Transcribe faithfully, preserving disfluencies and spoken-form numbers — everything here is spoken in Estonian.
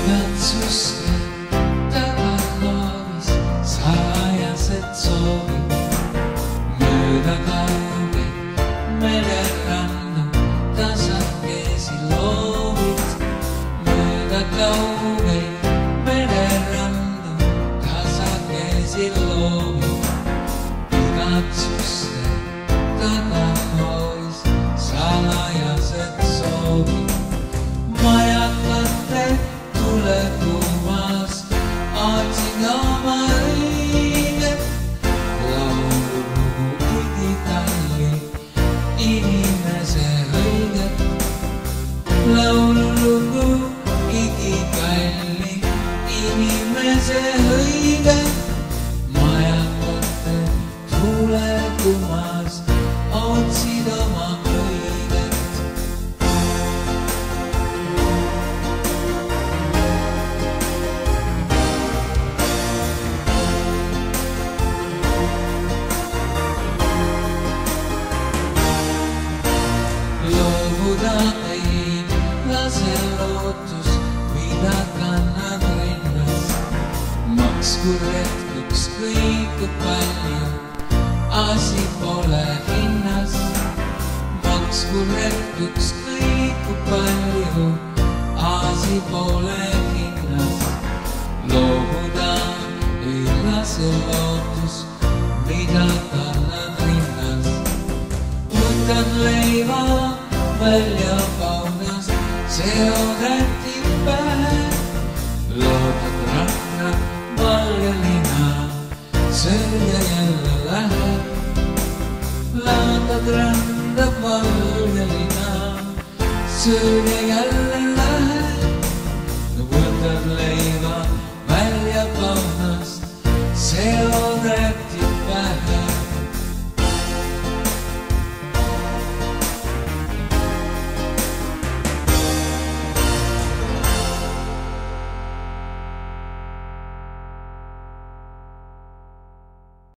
Katsuste tagaloovis salajased soovid mööda kaugeid mererannu tasakesi loovid mööda kaugeid mererannu tasakesi loovid Katsuste tagaloovis salajased soovid majakate tuletumas otsin oma õiget laululugu igitalli inimese õiget laululugu igitalli inimese õiget majakate tuletumas otsin oma õiget loobuda ei lase lootus, mida kannad rinnas. Maksku retkuks kõiku palju, asi pole hinnas. Maksku retkuks kõiku palju, asi pole hinnas. Loobuda ei lase lootus, mida kannad rinnas. Võtad leiva välja paunas, see odati pähe. Loodad ranna valgelina, sööja jälle läheb. Loodad randa valgelina, sööja jälle läheb. Võtad leiva välja paunast, see